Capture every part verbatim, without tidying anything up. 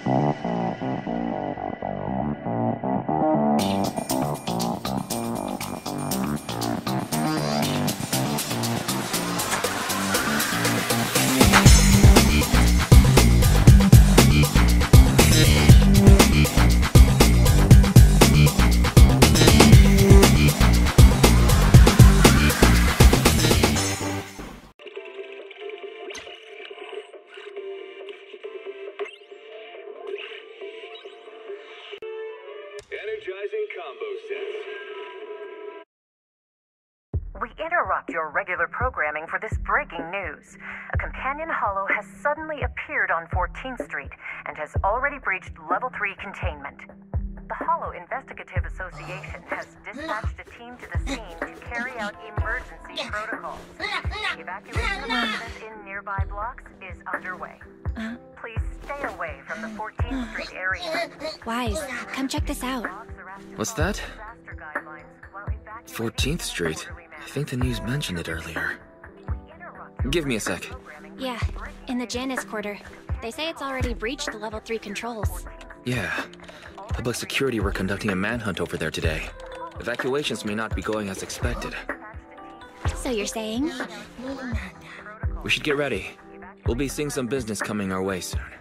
Energizing combo sets. We interrupt your regular programming for this breaking news. A companion Hollow has suddenly appeared on fourteenth Street and has already breached Level three containment. The Hollow Investigative Association has dispatched a team to the scene to carry out emergency protocols. The evacuation of residents in nearby blocks is underway. Please stay away from the fourteenth Street area. Wise, come check this out. What's that? fourteenth Street? I think the news mentioned it earlier. Give me a sec. Yeah, in the Janus Quarter. They say it's already breached the Level three controls. Yeah. Public security were conducting a manhunt over there today. Evacuations may not be going as expected. So you're saying? We should get ready. We'll be seeing some business coming our way soon.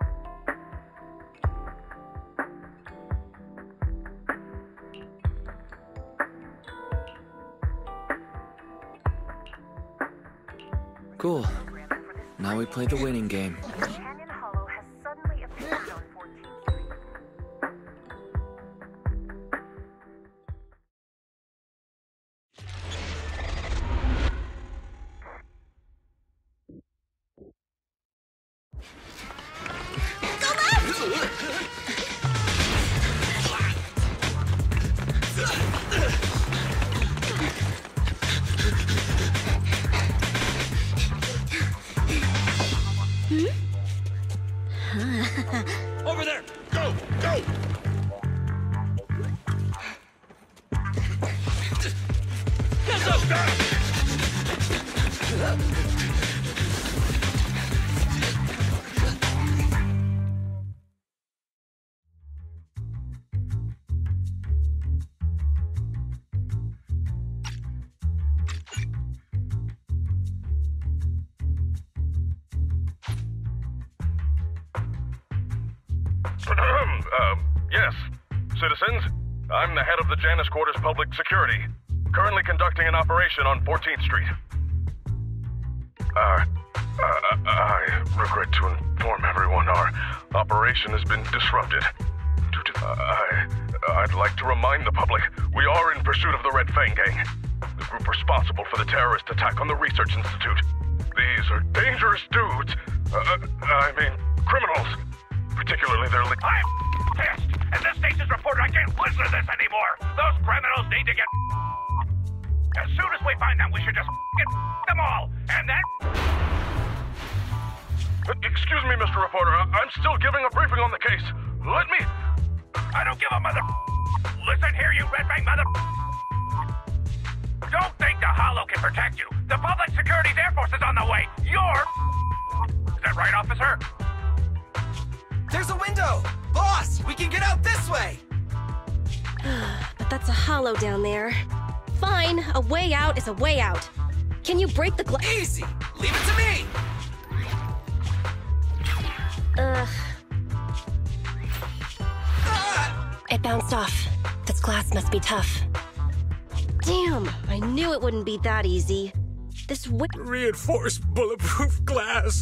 Cool. Now we play the winning game. Companion Hollow has suddenly appeared on fourteenth Street. Over there! Go! Go! Get up, guys! Um, yes. Citizens, I'm the head of the Janus Quarters Public Security, currently conducting an operation on fourteenth Street. Uh, uh, I regret to inform everyone our operation has been disrupted. Due to, uh, I, I'd like to remind the public we are in pursuit of the Red Fang Gang, the group responsible for the terrorist attack on the Research Institute. These are dangerous dudes. Uh, I mean, criminals. Particularly their li- I'm pissed! As this station's reporter, I can't listen to this anymore! Those criminals need to get... As soon as we find them, we should just get them all, and then... Uh, excuse me, Mister Reporter, I- I'm still giving a briefing on the case. Let me... I don't give a mother... Listen here, you Red Fang mother... Don't think the Hollow can protect you. The Public Security's Air Force is on the way. You're... Is that right, officer? There's a window! Boss, we can get out this way! But that's a Hollow down there. Fine, a way out is a way out. Can you break the glass? Easy! Leave it to me! Ugh. Ah! It bounced off. This glass must be tough. Damn, I knew it wouldn't be that easy. This wi- Reinforced bulletproof glass.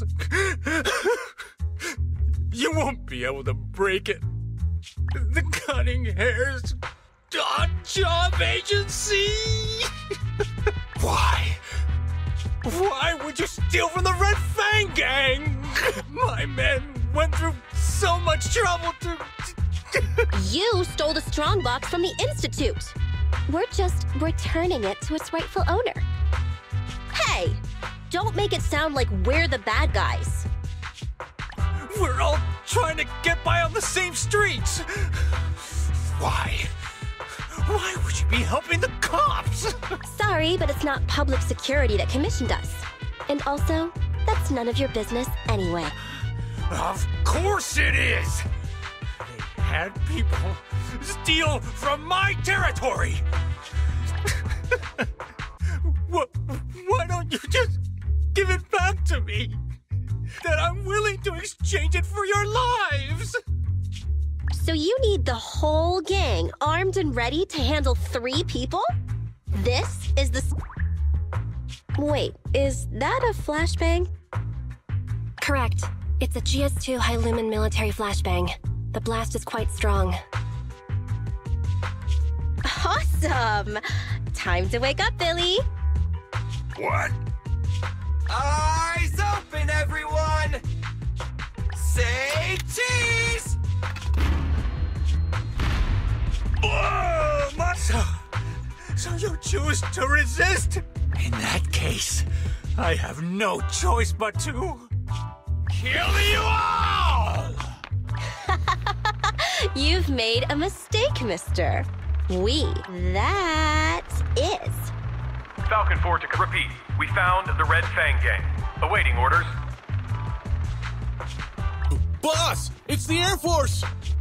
You won't be able to break it. The cunning hairs on job agency. Why? Why would you steal from the Red Fang Gang? My men went through so much trouble to... You stole the strongbox from the Institute. We're just returning it to its rightful owner. Hey, don't make it sound like we're the bad guys. We're all trying to get by on the same streets. Why? Why would you be helping the cops? Sorry, but it's not public security that commissioned us. And also, that's none of your business anyway. Of course it is! bad people steal from my territory. Why, why don't you just give it back to me? That I'm willing to exchange it for your lives. So you need the whole gang armed and ready to handle three people? This is the... Wait, is that a flashbang? Correct. It's a G S two high-lumen military flashbang. The blast is quite strong. Awesome! Time to wake up, Billy. What? Eyes open, everyone! Say cheese! Oh, Matsu! So you choose to resist? In that case, I have no choice but to... kill you all! You've made a mistake, mister. We, that is... Falcon four to repeat. We found the Red Fang Gang. Awaiting orders. Boss, it's the Air Force!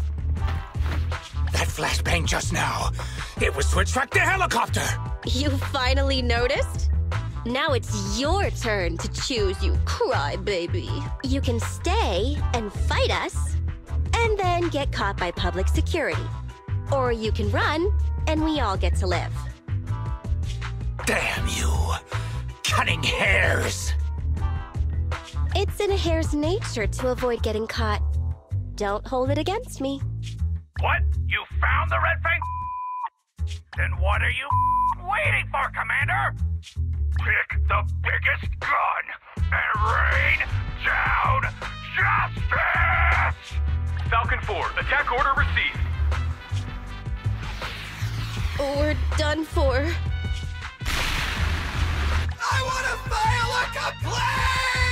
That flashbang just now, it was to attract the helicopter! You finally noticed? Now it's your turn to choose, you crybaby. You can stay and fight us, and then get caught by public security. Or you can run, and we all get to live. Damn you! Cunning hares! It's in a hare's nature to avoid getting caught. Don't hold it against me. What? You found the Red Fang? Then what are you waiting for, Commander? Pick the biggest gun and rain down justice! Falcon four, attack order received. We're done for. I want to file a complaint!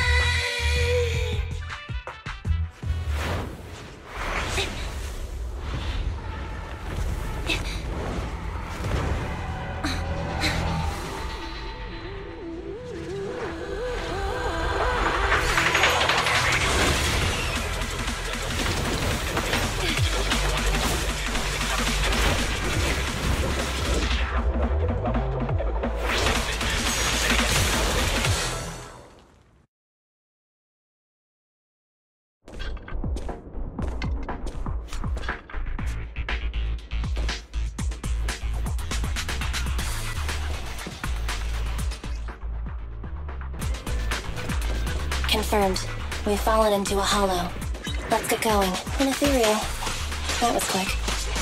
Confirmed. We've fallen into a hollow. Let's get going. An ethereal. That was quick.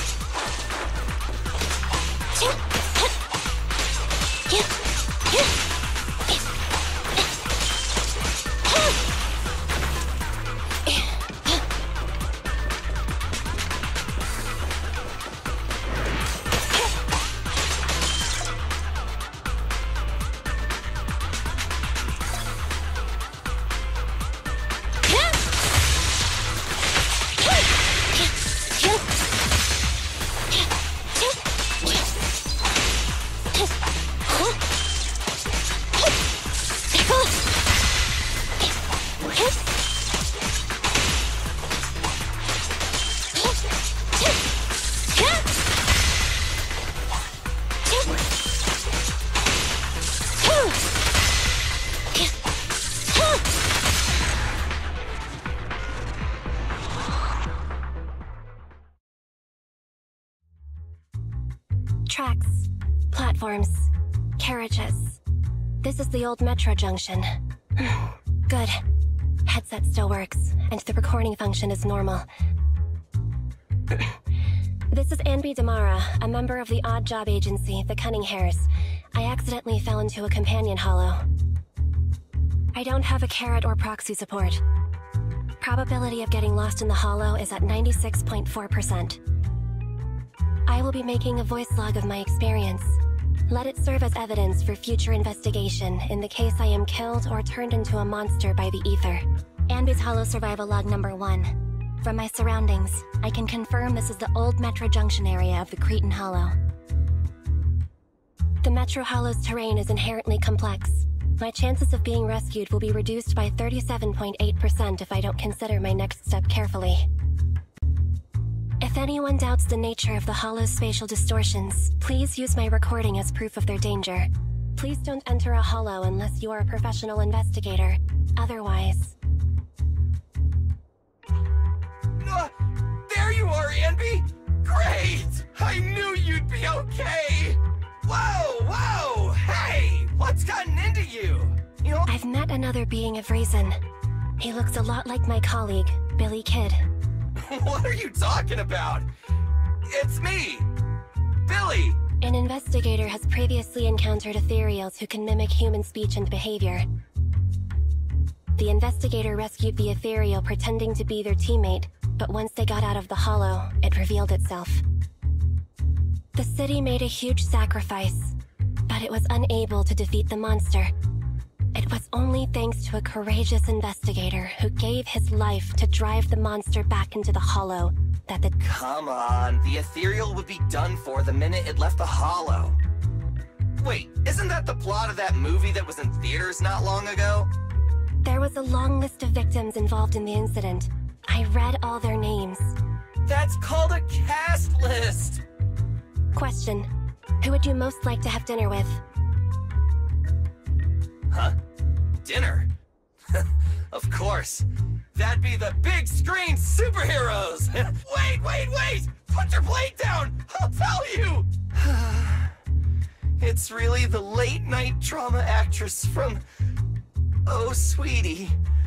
Tracks, platforms, carriages. This is the old metro junction. Good. Headset still works, and the recording function is normal. This is Anby Damara, a member of the odd job agency, the Cunning Hares. I accidentally fell into a companion hollow. I don't have a carrot or proxy support. Probability of getting lost in the hollow is at ninety-six point four percent. I will be making a voice log of my experience. Let it serve as evidence for future investigation in the case I am killed or turned into a monster by the ether. Anby's Hollow Survival Log number one. From my surroundings, I can confirm this is the old Metro Junction area of the Cretan Hollow. The Metro Hollow's terrain is inherently complex. My chances of being rescued will be reduced by thirty-seven point eight percent if I don't consider my next step carefully. If anyone doubts the nature of the Hollow's spatial distortions, please use my recording as proof of their danger. Please don't enter a Hollow unless you are a professional investigator. Otherwise... Uh, there you are, Anby! Great! I knew you'd be okay! Whoa, whoa! Hey! What's gotten into you? You know... I've met another being of reason. He looks a lot like my colleague, Billy Kid. What are you talking about? It's me! Billy! An investigator has previously encountered ethereals who can mimic human speech and behavior. The investigator rescued the ethereal pretending to be their teammate, but once they got out of the Hollow, it revealed itself. The city made a huge sacrifice, but it was unable to defeat the monster. It was only thanks to a courageous investigator who gave his life to drive the monster back into the Hollow that the- Come on, the ethereal would be done for the minute it left the Hollow. Wait, isn't that the plot of that movie that was in theaters not long ago? There was a long list of victims involved in the incident. I read all their names. That's called a cast list! Question. Who would you most like to have dinner with? Huh? Dinner? Of course. That'd be the big screen superheroes! Wait, wait, wait! Put your plate down! I'll tell you! It's really the late night drama actress from... Oh, sweetie.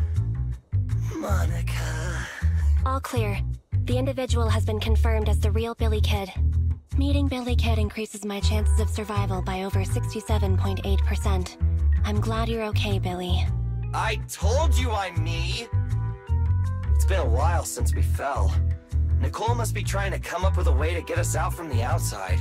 Monica. All clear. The individual has been confirmed as the real Billy Kid. Meeting Billy Kid increases my chances of survival by over sixty-seven point eight percent. I'm glad you're okay, Billy. I told you I'm me! It's been a while since we fell. Nicole must be trying to come up with a way to get us out from the outside.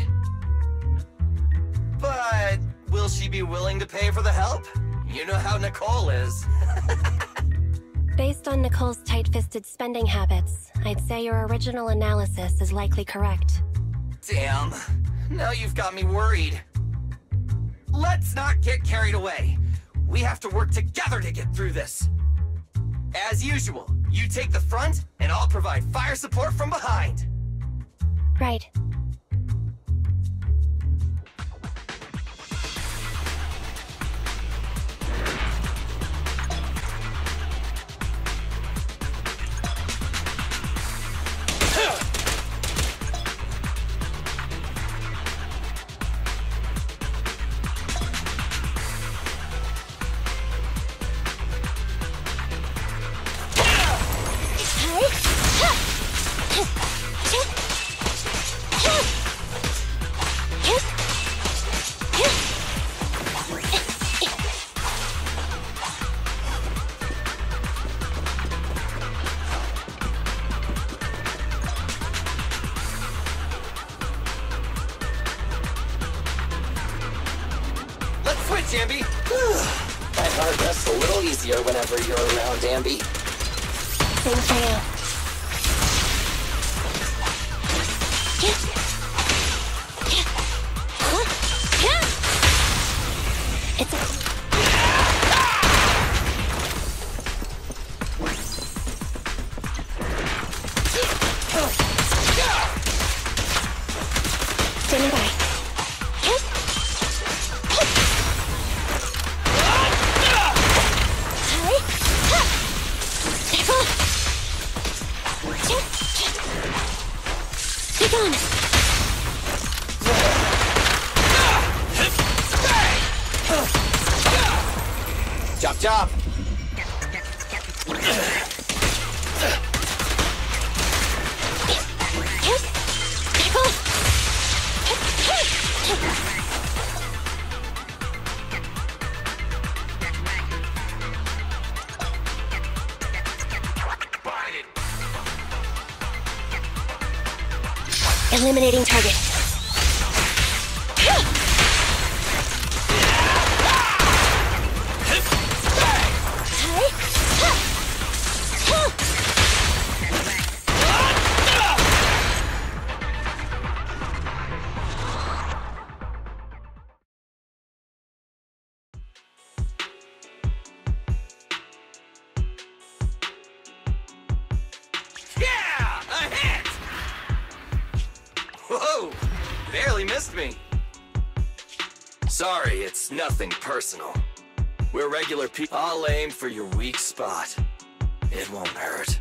But will she be willing to pay for the help? You know how Nicole is. Based on Nicole's tight-fisted spending habits, I'd say your original analysis is likely correct. Damn. Now you've got me worried. Let's not get carried away. We have to work together to get through this. As usual, you take the front, and I'll provide fire support from behind. Right. Amby. My heart rests a little easier whenever you're around, Amby. Same for you. It's a... Standing by. Chop chop! Eliminating target. trust me. Sorry, it's nothing personal. We're regular people. I'll aim for your weak spot. It won't hurt.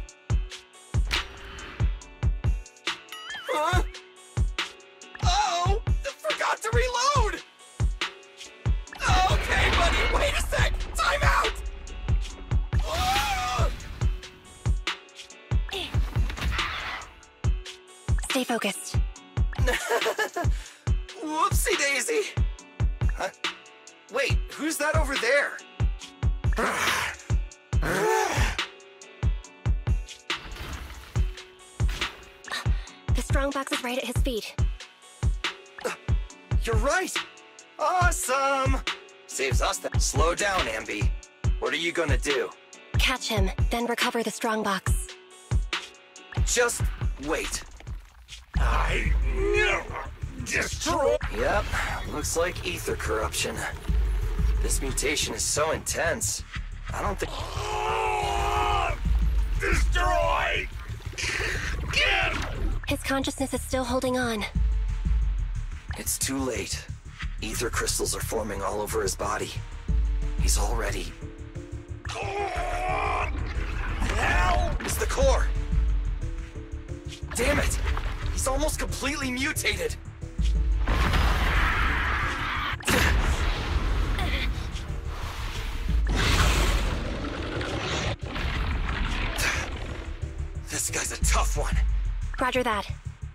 Huh? Oh! Forgot to reload! Okay, buddy, wait a sec! Time out! Oh! Stay focused. Whoopsie daisy! Huh? Wait, who's that over there? The strongbox is right at his feet. You're right! Awesome! Saves us that. Slow down, Ambi. What are you gonna do? Catch him, then recover the strongbox. Just wait. I never destroy. Yep, looks like ether corruption. This mutation is so intense. I don't think. Destroy! Get! His consciousness is still holding on. It's too late. Ether crystals are forming all over his body. He's all ready. It's the core! Damn it! He's almost completely mutated! This guy's a tough one. Roger that.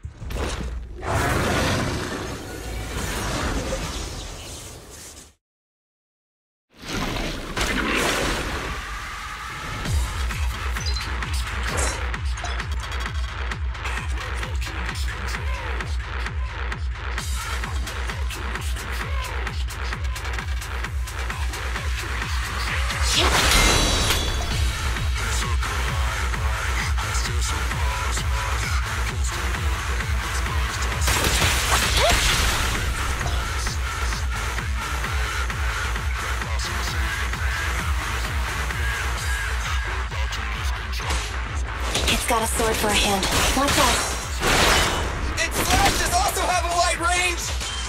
Got a sword for a hand. Watch out. Its flashes also have a wide range!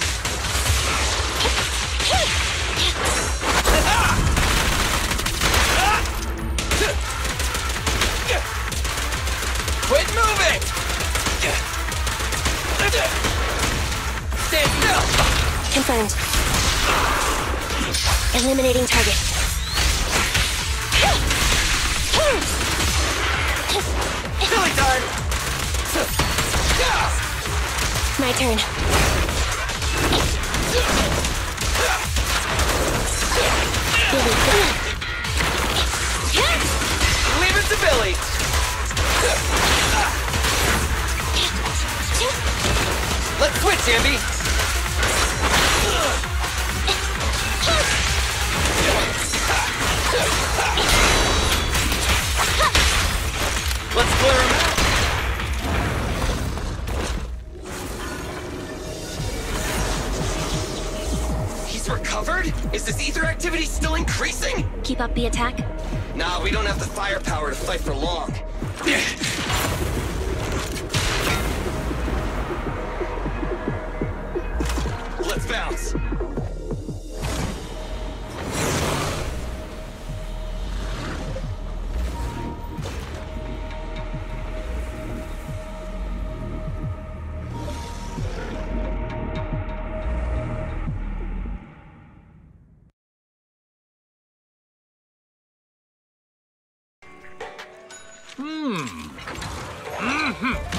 Quit moving! Stand still! Confirmed. Eliminating target. Silly time! My turn. Billy. Leave it to Billy! Let's switch, Ambi! Let's clear him out! He's recovered? Is this ether activity still increasing? Keep up the attack? Nah, we don't have the firepower to fight for long. Let's bounce. Hmm. Mm-hmm.